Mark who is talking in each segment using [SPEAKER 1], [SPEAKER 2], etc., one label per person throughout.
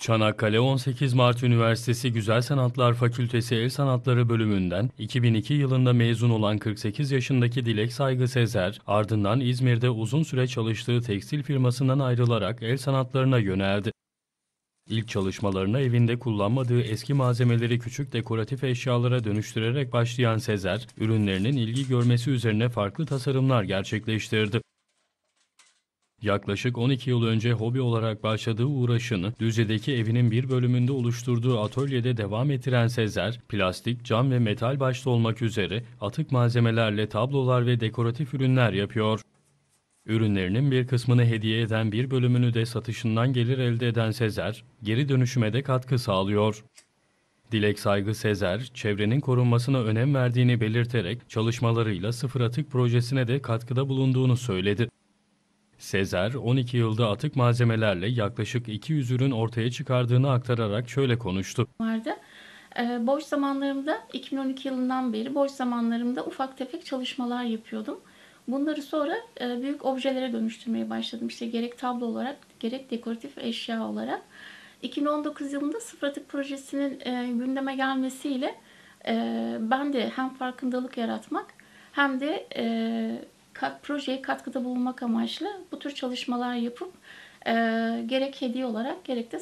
[SPEAKER 1] Çanakkale 18 Mart Üniversitesi Güzel Sanatlar Fakültesi El Sanatları bölümünden 2002 yılında mezun olan 48 yaşındaki Dilek Saygı Sezer, ardından İzmir'de uzun süre çalıştığı tekstil firmasından ayrılarak el sanatlarına yöneldi. İlk çalışmalarına evinde kullanmadığı eski malzemeleri küçük dekoratif eşyalara dönüştürerek başlayan Sezer, ürünlerinin ilgi görmesi üzerine farklı tasarımlar gerçekleştirdi. Yaklaşık 12 yıl önce hobi olarak başladığı uğraşını Düzce'deki evinin bir bölümünde oluşturduğu atölyede devam ettiren Sezer, plastik, cam ve metal başta olmak üzere atık malzemelerle tablolar ve dekoratif ürünler yapıyor. Ürünlerinin bir kısmını hediye eden bir bölümünü de satışından gelir elde eden Sezer, geri dönüşüme de katkı sağlıyor. Dilek Saygı Sezer, çevrenin korunmasına önem verdiğini belirterek çalışmalarıyla sıfır atık projesine de katkıda bulunduğunu söyledi. Sezer, 12 yılda atık malzemelerle yaklaşık 200 ürün ortaya çıkardığını aktararak şöyle konuştu.
[SPEAKER 2] Boş zamanlarımda 2012 yılından beri boş zamanlarımda ufak tefek çalışmalar yapıyordum. Bunları sonra büyük objelere dönüştürmeye başladım. İşte gerek tablo olarak gerek dekoratif eşya olarak. 2019 yılında sıfır atık projesinin gündeme gelmesiyle ben de hem farkındalık yaratmak hem de projeye katkıda bulunmak amaçlı bu tür çalışmalar yapıp gerek hediye olarak gerek de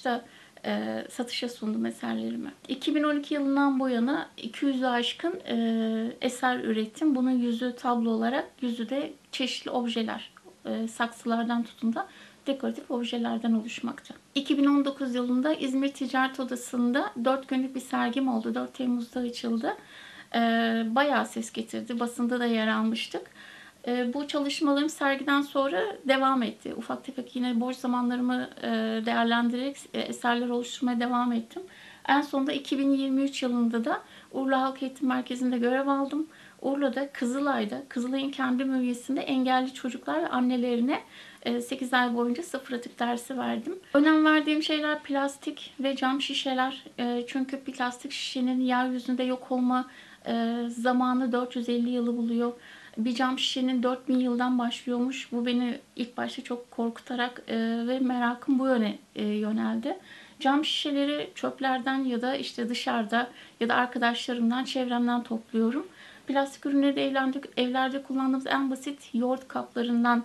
[SPEAKER 2] satışa sundum eserlerimi. 2012 yılından bu yana 200'ü aşkın eser ürettim. Bunun yüzü tablo olarak, yüzü de çeşitli objeler, saksılardan tutun da dekoratif objelerden oluşmakta. 2019 yılında İzmir Ticaret Odası'nda 4 günlük bir sergim oldu. 4 Temmuz'da açıldı. Bayağı ses getirdi. Basında da yer almıştık. Bu çalışmalarım sergiden sonra devam etti. Ufak tefek yine boş zamanlarımı değerlendirerek eserler oluşturmaya devam ettim. En sonunda 2023 yılında da Urla Halk Eğitim Merkezi'nde görev aldım. Urla'da, Kızılay'da, Kızılay'ın kendi bünyesinde engelli çocuklar ve annelerine 8 ay boyunca sıfır atık dersi verdim. Önem verdiğim şeyler plastik ve cam şişeler. Çünkü plastik şişenin yeryüzünde yok olma zamanı 450 yılı buluyor. Bir cam şişenin 4000 yıldan başlıyormuş. Bu beni ilk başta çok korkutarak ve merakım bu yöne yöneldi. Cam şişeleri çöplerden ya da işte dışarıda ya da arkadaşlarımdan, çevremden topluyorum. Plastik ürünleri de evlerde kullandığımız en basit yoğurt kaplarından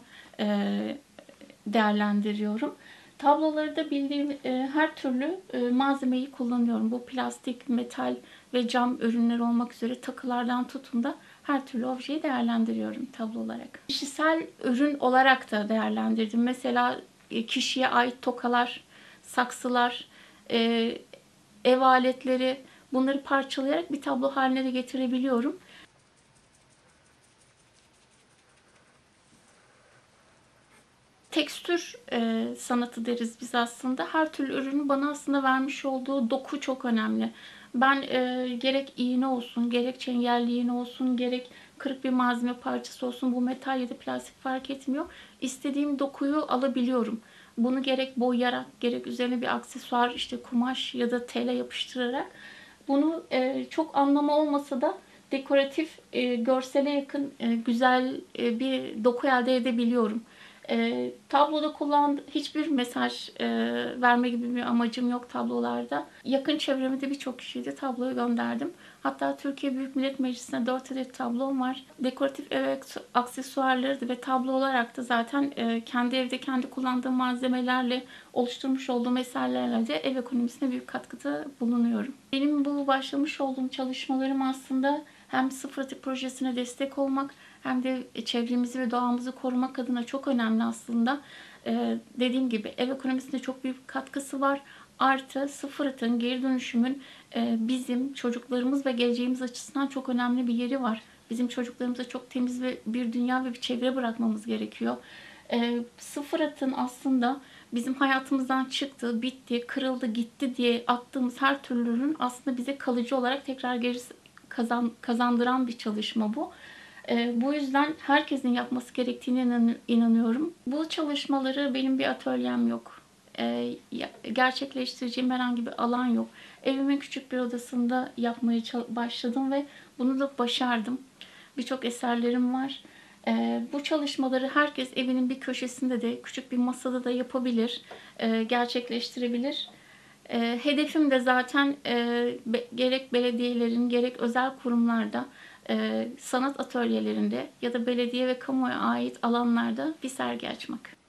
[SPEAKER 2] değerlendiriyorum. Tabloları da bildiğim her türlü malzemeyi kullanıyorum. Bu plastik, metal ve cam ürünler olmak üzere takılardan tutun da her türlü objeyi değerlendiriyorum tablo olarak. Kişisel ürün olarak da değerlendirdim. Mesela kişiye ait tokalar, saksılar, ev aletleri, bunları parçalayarak bir tablo haline de getirebiliyorum. Tekstür sanatı deriz biz aslında. Her türlü ürünün bana aslında vermiş olduğu doku çok önemli. Ben gerek iğne olsun, gerek çengelli iğne olsun, gerek kırık bir malzeme parçası olsun, bu metal ya da plastik fark etmiyor. İstediğim dokuyu alabiliyorum. Bunu gerek boyayarak, gerek üzerine bir aksesuar, işte kumaş ya da tele yapıştırarak. Bunu çok anlamı olmasa da dekoratif, görsele yakın, güzel bir doku elde edebiliyorum. Tabloda hiçbir mesaj verme gibi bir amacım yok tablolarda. Yakın çevremde birçok kişiye de tabloyu gönderdim. Hatta Türkiye Büyük Millet Meclisi'nde 4 adet tablom var. Dekoratif ev aksesuarları ve tablo olarak da zaten kendi evde kendi kullandığım malzemelerle oluşturmuş olduğum eserlerle de ev ekonomisine büyük katkıda bulunuyorum. Benim bu başlamış olduğum çalışmalarım aslında hem sıfır atık projesine destek olmak hem de çevremizi ve doğamızı korumak adına çok önemli aslında. Dediğim gibi ev ekonomisine çok büyük katkısı var. Artı sıfır atığın, geri dönüşümün bizim çocuklarımız ve geleceğimiz açısından çok önemli bir yeri var. Bizim çocuklarımıza çok temiz bir dünya ve bir çevre bırakmamız gerekiyor. Sıfır atın aslında bizim hayatımızdan çıktı, bitti, kırıldı, gitti diye attığımız her türlü ürün aslında bize kalıcı olarak tekrar geri kazandıran bir çalışma bu. Bu yüzden herkesin yapması gerektiğine inanıyorum. Bu çalışmaları benim bir atölyem yok. Gerçekleştireceğim herhangi bir alan yok. Evimin küçük bir odasında yapmaya başladım ve bunu da başardım. Birçok eserlerim var. Bu çalışmaları herkes evinin bir köşesinde de küçük bir masada da yapabilir, gerçekleştirebilir. Hedefim de zaten gerek belediyelerin gerek özel kurumlarda sanat atölyelerinde ya da belediye ve kamuya ait alanlarda bir sergi açmak.